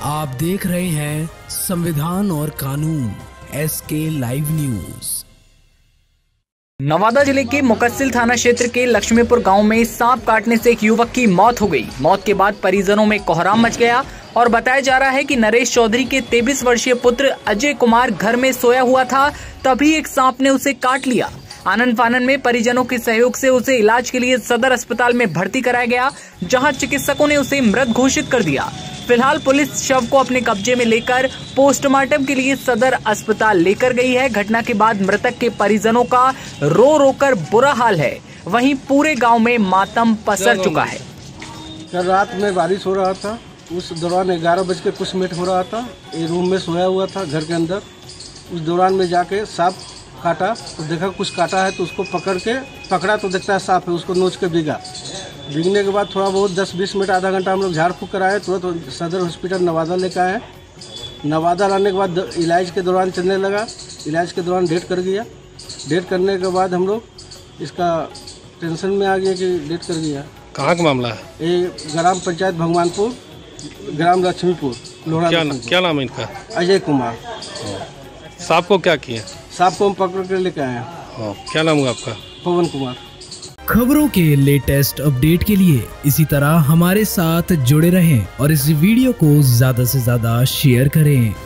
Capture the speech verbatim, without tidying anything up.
आप देख रहे हैं संविधान और कानून एस के लाइव न्यूज। नवादा जिले के मुकस्सिल थाना क्षेत्र के लक्ष्मीपुर गांव में सांप काटने से एक युवक की मौत हो गई। मौत के बाद परिजनों में कोहराम मच गया और बताया जा रहा है कि नरेश चौधरी के तेईस वर्षीय पुत्र अजय कुमार घर में सोया हुआ था, तभी एक सांप ने उसे काट लिया। आनन फानन में परिजनों के सहयोग से उसे इलाज के लिए सदर अस्पताल में भर्ती कराया गया, जहां चिकित्सकों ने उसे मृत घोषित कर दिया। फिलहाल पुलिस शव को अपने कब्जे में लेकर पोस्टमार्टम के लिए सदर अस्पताल लेकर गई है। घटना के बाद मृतक के परिजनों का रो रो कर बुरा हाल है, वहीं पूरे गांव में मातम पसर चुका है। कल रात में बारिश हो रहा था, उस दौरान ग्यारह बज के कुछ मिनट हो रहा था। ये रूम में सोया हुआ था घर के अंदर। उस दौरान में जाके सांप काटा तो देखा कुछ काटा है, तो उसको पकड़ के पकड़ा तो देखता है सांप है, उसको नोच के भीगा। भीगने के बाद थोड़ा बहुत दस बीस मिनट आधा घंटा हम लोग झाड़ फूँक कराए, तुरंत तो सदर हॉस्पिटल नवादा लेकर आए। नवादा लाने के बाद इलाज के दौरान चलने लगा। इलाज के दौरान डेथ कर गया। डेथ करने के बाद हम लोग इसका टेंशन में आ गया कि डेथ कर गया। कहाँ का मामला है? ये ग्राम पंचायत भगवानपुर, ग्राम लक्ष्मीपुर, लोहड़ा। क्या, क्या नाम है इनका? अजय कुमार। सांप को क्या किया? सांप को हम पकड़ कर लेकर आए हैं। क्या नाम हुआ आपका? पवन कुमार। खबरों के लेटेस्ट अपडेट के लिए इसी तरह हमारे साथ जुड़े रहें और इस वीडियो को ज्यादा से ज्यादा शेयर करें।